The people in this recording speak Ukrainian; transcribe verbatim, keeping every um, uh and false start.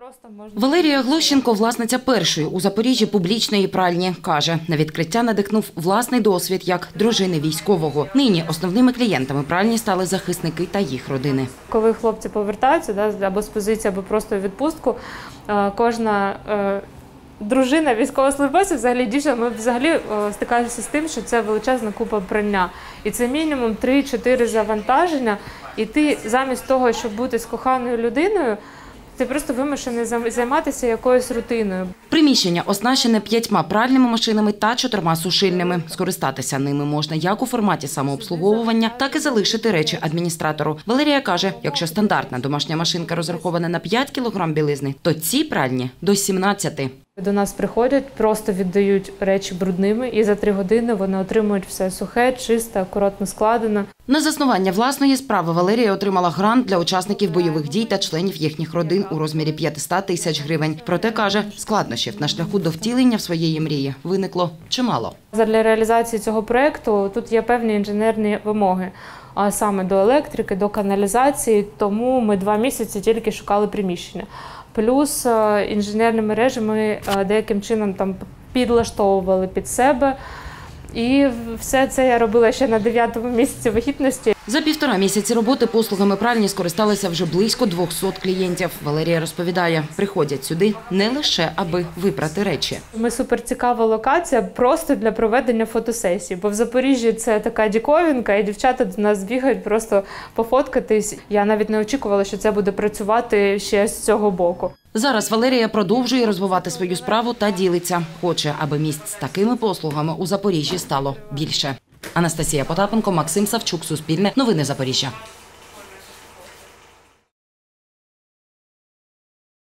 Валерія Глощенко – власниця першої у Запоріжжі публічної пральні. Каже, на відкриття надихнув власний досвід як дружини військового. Нині основними клієнтами пральні стали захисники та їх родини. Коли хлопці повертаються або з позиції, або просто в відпустку, кожна дружина військовослужбовців, взагалі дівчина, ми взагалі стикаємося з тим, що це величезна купа прання. І це мінімум три-чотири завантаження. І ти замість того, щоб бути з коханою людиною, ти просто вимушений займатися якоюсь рутиною. Приміщення оснащене п'ятьма пральними машинами та чотирма сушильними. Скористатися ними можна як у форматі самообслуговування, так і залишити речі адміністратору. Валерія каже, якщо стандартна домашня машинка розрахована на п'ять кілограм білизни, то ці пральні – до сімнадцяти. До нас приходять, просто віддають речі брудними, і за три години вони отримують все сухе, чисте, акуратно складено. На заснування власної справи Валерія отримала грант для учасників бойових дій та членів їхніх родин у розмірі п'ятсот тисяч гривень. Проте, каже, складнощів на шляху до втілення своєї мрії виникло чимало. Для реалізації цього проєкту тут є певні інженерні вимоги, а саме до електрики, до каналізації, тому ми два місяці тільки шукали приміщення. Плюс інженерні мережі ми деяким чином там підлаштовували під себе. І все це я робила ще на дев'ятому місяці вагітності. За півтора місяці роботи послугами пральні скористалися вже близько двохсот клієнтів. Валерія розповідає, приходять сюди не лише аби випрати речі. Ми суперцікава локація просто для проведення фотосесій, бо в Запоріжжі це така діковинка, і дівчата до нас бігають просто пофоткатись. Я навіть не очікувала, що це буде працювати ще з цього боку. Зараз Валерія продовжує розвивати свою справу та ділиться. Хоче, аби місць з такими послугами у Запоріжжі стало більше. Анастасія Потапенко, Максим Савчук, Суспільне, Новини Запоріжжя.